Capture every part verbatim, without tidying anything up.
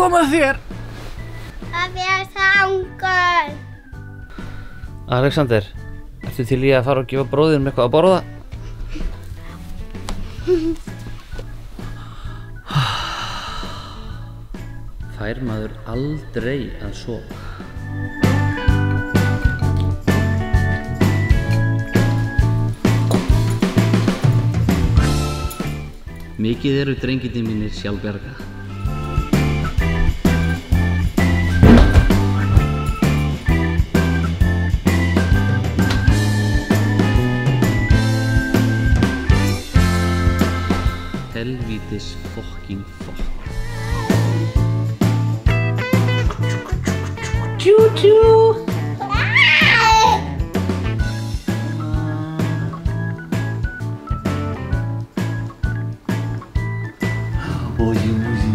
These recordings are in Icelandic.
koma þér. Það er þangur. Alexander, ertu til í að fara og gefa bróðinum eitthvað að borða? Fær maður aldrei að sofa. Mikið eru drengirnir mínir sjálfbjarga. Helvítis fokking fokk. Tjú-tjú! Bósi, bósi.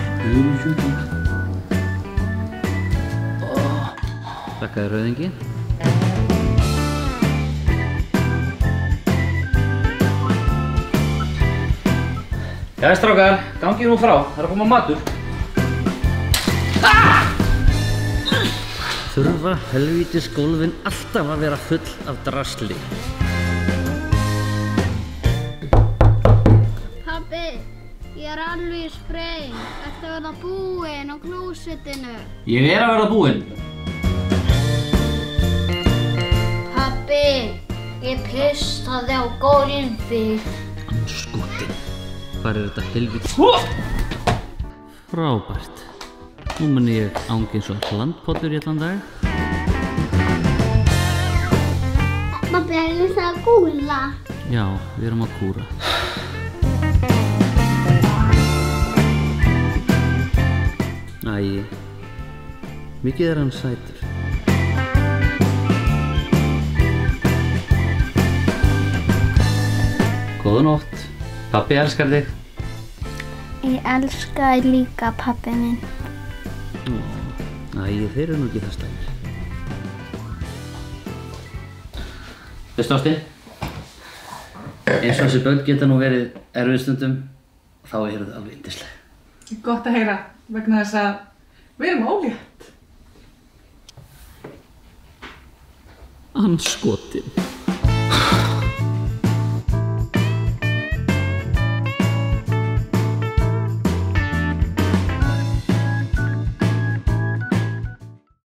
Þakkaði rauðingi. Jæja strákar, gangið nú frá, það er að koma matur. Ah! Þurfa helvítis gólfin alltaf að vera full af drasli. Pabbi, ég er alveg í spreng. Ertu að verða búinn á klósettinu? Ég er að verða búinn. Pabbi, ég pissaði á gólfið. Andskotinn. Hvar er þetta helvítis? Frábært. Nú mun ég ángi eins og hlandpollur í allan dag. Pabbi, er þetta að kúla? Já, við erum að kúra. Æi, mikið er hann sætur. Góða nótt. Pabbi elskar þig. Ég elska þig líka, pabbi minn. Æi, þeir eru nú ekki það slæmir. Veistu ástin? Eins og þessi börn geta nú verið erfið stundum, þá eru þau alveg yndisleg. Gott að heyra, vegna þess að við erum ólétt. Andskotinn.